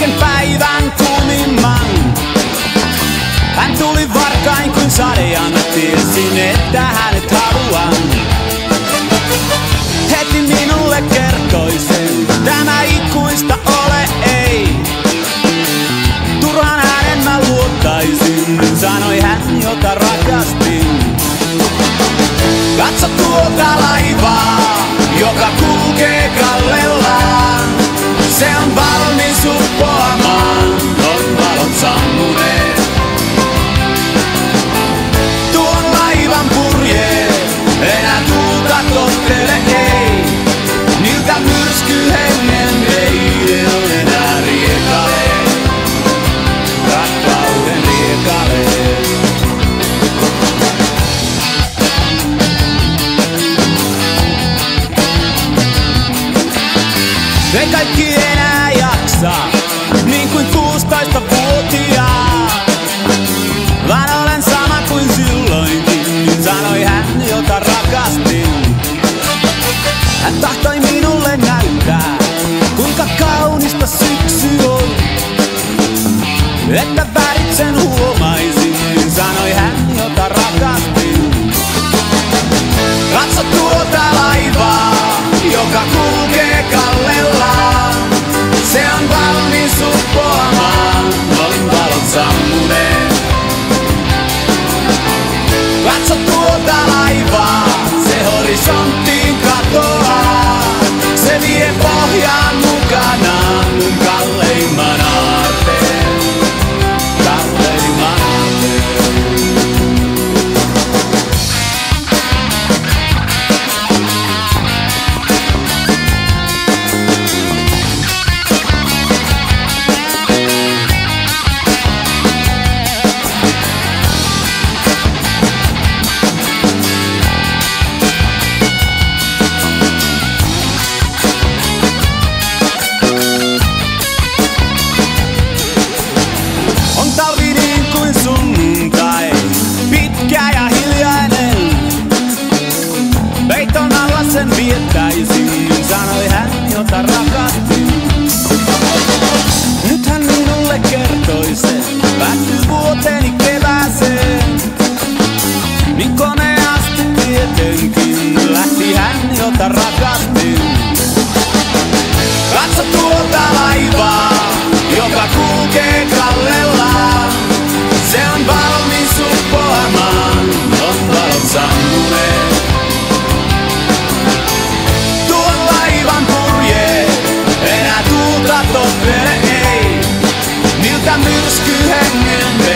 hetken päivän kuumimman. Hän tuli varkain kuin sade ja mä tiesin, että hänet haluan. Heti minulle kertoi sen, tämä ikuista ole ei. Turhaan hänen mä luottaisin, sanoi hän, jota rakastin. Katso tuota laivaa, joka kulkee kallellaan. Se on valmis uppoamaan, on valot sammuneet. Tuon laivan purjeet, enää tuulta tottele ei. Niiltä myrskyhengen ei ole enää riekaleet, rakkauden riekaleet. Ei kaikki enää jaksa, niin kuin 16-vuotiaat. Vaan olen sama kuin silloinkin, niin sanoi hän, jota rakastin. Hän tahtoi minulle näyttää, kuinka kaunista syksy on. Että värit sen huomaisin, niin sanoi hän, jota rakastin. Katso tuota laivaa, joka kulkee kallellaan. Se on valmis uppoamaan, on valot sammuneet. Katso tuota laivaa, se horisonttiin katoaa. Se vie pohjaan mukanaan kalleimman aarteen, kalleimman aarteen. Sen viettäisin, sanoi hän, jota rakastin. Nyt hän minulle kertoi sen, päättyy vuoteni kevääseen. Niin koneasti tietenkin lähti hän, jota rakastin. Katso tuota laivaa, joka kulkee kallellaan. Se on valmis uppoamaan, on valot sammuneet. Enää tuulta tottele ei, miltä myrskyhengen